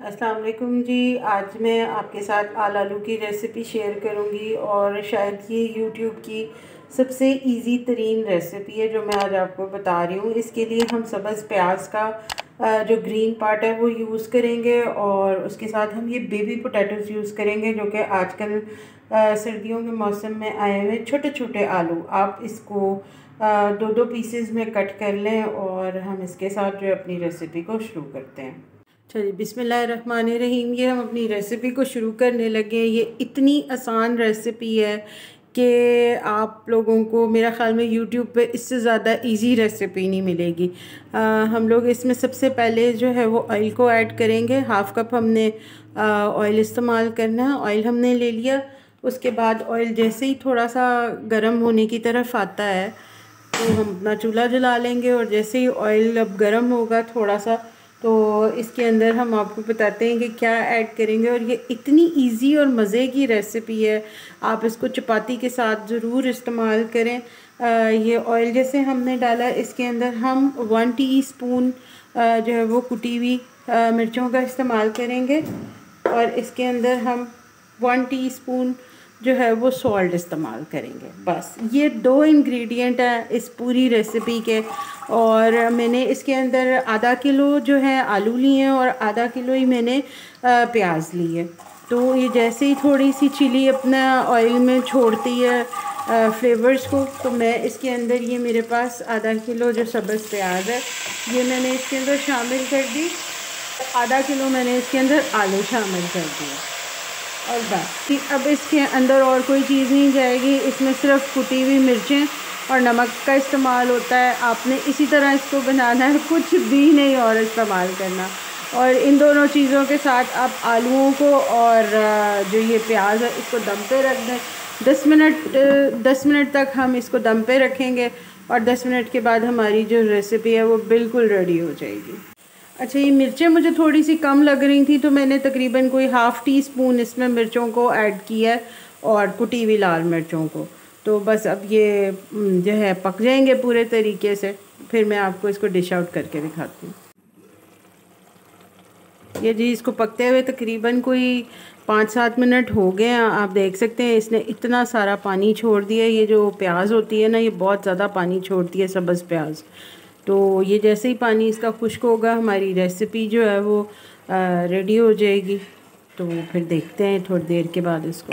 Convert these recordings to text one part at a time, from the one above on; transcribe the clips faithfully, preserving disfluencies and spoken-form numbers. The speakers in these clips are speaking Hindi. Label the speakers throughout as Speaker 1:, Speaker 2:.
Speaker 1: अस्सलाम वालेकुम जी। आज मैं आपके साथ आल आलू की रेसिपी शेयर करूंगी और शायद ये यूट्यूब की सबसे इजी तरीन रेसिपी है जो मैं आज आपको बता रही हूँ। इसके लिए हम सब्ज़ प्याज का जो ग्रीन पार्ट है वो यूज़ करेंगे और उसके साथ हम ये बेबी पोटैटोज़ यूज़ करेंगे जो कि आजकल सर्दियों के मौसम में आए हुए छोटे छोटे आलू। आप इसको दो दो पीसेस में कट कर लें और हम इसके साथ जो अपनी रेसिपी को शुरू करते हैं। चलिए बिस्मिल्लाहिर्रहमानिर्रहीम। ये हम अपनी रेसिपी को शुरू करने लगे। ये इतनी आसान रेसिपी है कि आप लोगों को मेरा ख़्याल में यूट्यूब पे इससे ज़्यादा इजी रेसिपी नहीं मिलेगी। आ, हम लोग इसमें सबसे पहले जो है वो ऑयल को ऐड करेंगे। हाफ़ कप हमने ऑयल इस्तेमाल करना है। ऑयल हमने ले लिया। उसके बाद ऑयल जैसे ही थोड़ा सा गर्म होने की तरफ आता है तो हम अपना चूल्हा जला लेंगे और जैसे ही ऑयल अब गर्म होगा थोड़ा सा तो इसके अंदर हम आपको बताते हैं कि क्या ऐड करेंगे। और ये इतनी इजी और मज़े की रेसिपी है, आप इसको चपाती के साथ ज़रूर इस्तेमाल करें। आ, ये ऑयल जैसे हमने डाला इसके अंदर हम वन टीस्पून जो है वो कुटी हुई मिर्चों का इस्तेमाल करेंगे और इसके अंदर हम वन टीस्पून जो है वो सॉल्ट इस्तेमाल करेंगे। बस ये दो इंग्रेडिएंट हैं इस पूरी रेसिपी के। और मैंने इसके अंदर आधा किलो जो है आलू लिए हैं और आधा किलो ही मैंने प्याज ली है। तो ये जैसे ही थोड़ी सी चिली अपना ऑयल में छोड़ती है फ्लेवर्स को, तो मैं इसके अंदर ये मेरे पास आधा किलो जो सब्ज़ प्याज है ये मैंने इसके अंदर शामिल कर दी। आधा किलो मैंने इसके अंदर आलू शामिल कर दिया और बस अब इसके अंदर और कोई चीज़ नहीं जाएगी। इसमें सिर्फ कुटी हुई मिर्चें और नमक का इस्तेमाल होता है। आपने इसी तरह इसको बनाना है, कुछ भी नहीं और इस्तेमाल करना। और इन दोनों चीज़ों के साथ आप आलूओं को और जो ये प्याज है इसको दम पे रख दें। दस मिनट दस मिनट तक हम इसको दम पे रखेंगे और दस मिनट के बाद हमारी जो रेसिपी है वो बिल्कुल रेडी हो जाएगी। अच्छा, ये मिर्चें मुझे थोड़ी सी कम लग रही थी तो मैंने तकरीबन कोई हाफ़ टी स्पून इसमें मिर्चों को ऐड किया है और कुटी हुई लाल मिर्चों को। तो बस अब ये जो है पक जाएंगे पूरे तरीके से, फिर मैं आपको इसको डिश आउट करके दिखाती हूँ। ये जी इसको पकते हुए तकरीबन कोई पाँच सात मिनट हो गए हैं। आप देख सकते हैं इसने इतना सारा पानी छोड़ दिया। ये जो प्याज होती है ना ये बहुत ज़्यादा पानी छोड़ती है सब्ज़ प्याज। तो ये जैसे ही पानी इसका खुश्क होगा हमारी रेसिपी जो है वो रेडी हो जाएगी। तो फिर देखते हैं थोड़ी देर के बाद इसको।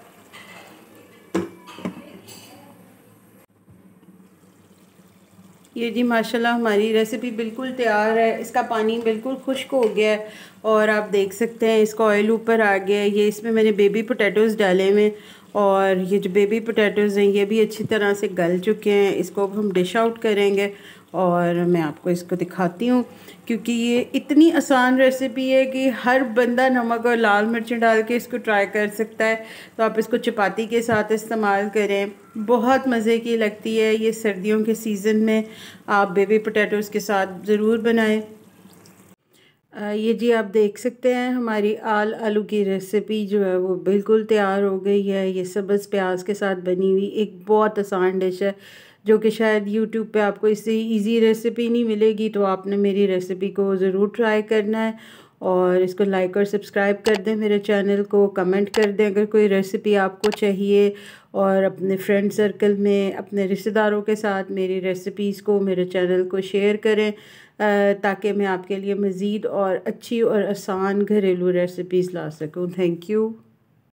Speaker 1: ये जी माशाल्लाह हमारी रेसिपी बिल्कुल तैयार है। इसका पानी बिल्कुल खुश्क हो गया है और आप देख सकते हैं इसका ऑयल ऊपर आ गया है। ये इसमें मैंने बेबी पोटैटोज़ डाले हुए और ये जो बेबी पोटैटोज़ हैं ये भी अच्छी तरह से गल चुके हैं। इसको अब हम डिश आउट करेंगे और मैं आपको इसको दिखाती हूँ क्योंकि ये इतनी आसान रेसिपी है कि हर बंदा नमक और लाल मिर्चें डाल के इसको ट्राई कर सकता है। तो आप इसको चपाती के साथ इस्तेमाल करें, बहुत मज़े की लगती है। ये सर्दियों के सीज़न में आप बेबी पोटैटोज़ के साथ ज़रूर बनाएं। ये जी आप देख सकते हैं हमारी आल आलू की रेसिपी जो है वो बिल्कुल तैयार हो गई है। ये सब्ज़ प्याज के साथ बनी हुई एक बहुत आसान डिश है जो कि शायद यूट्यूब पे आपको इससे इजी रेसिपी नहीं मिलेगी। तो आपने मेरी रेसिपी को ज़रूर ट्राई करना है और इसको लाइक और सब्सक्राइब कर दें मेरे चैनल को, कमेंट कर दें अगर कोई रेसिपी आपको चाहिए और अपने फ्रेंड सर्कल में अपने रिश्तेदारों के साथ मेरी रेसिपीज़ को, मेरे चैनल को शेयर करें ताकि मैं आपके लिए मज़ीद और अच्छी और आसान घरेलू रेसिपीज़ ला सकूं। Thank you.